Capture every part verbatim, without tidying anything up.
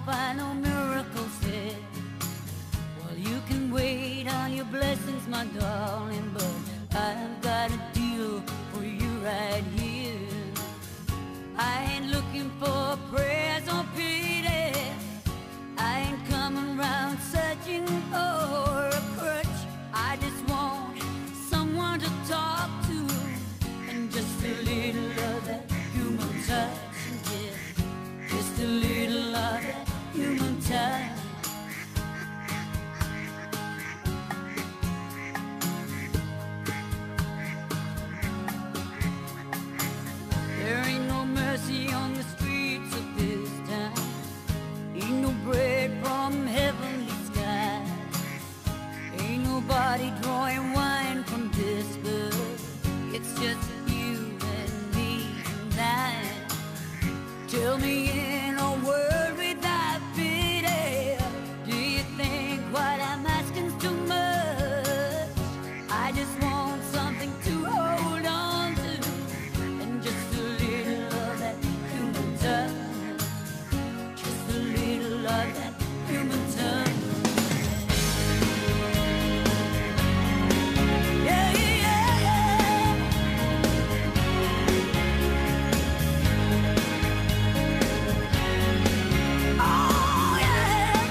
find no miracles here. Well, you can wait on your blessings, my darling, but I've got a deal for you right here. I ain't looking for prayers or pity. I ain't coming round searching for a crutch. I just want someone to talk to, and just a little of that human touch, yeah. Just a little of that human touch. There ain't no mercy on the streets of this town. Ain't no bread from heavenly sky. Ain't nobody drawing wine from this good. It's just you and me tonight. Tell me in a word without pity, do you think what I'm asking's too much? I just want something to hold on to, and just a little of that human touch. Just a little of that human touch. Yeah, yeah, yeah. Oh, yeah.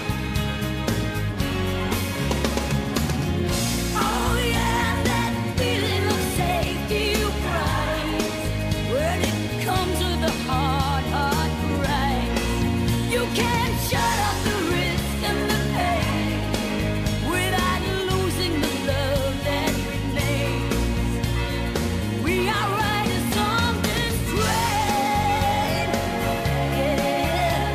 Oh, yeah, that feeling of safety you prize, when it comes to the hard, hard price. You can't shut off the risk and the pain without losing the love that remains. We are riders on this train, yeah.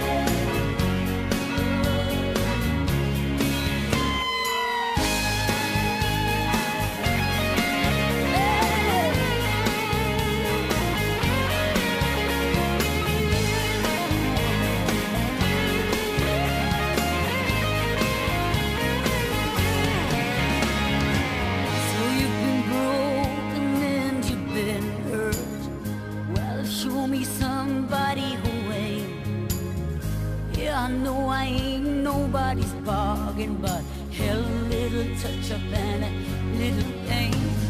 So you've been broken and you've been hurt. Well, show me somebody who ain't. Yeah, I know I ain't nobody's bargain, but hell, a little touch up and a little pain.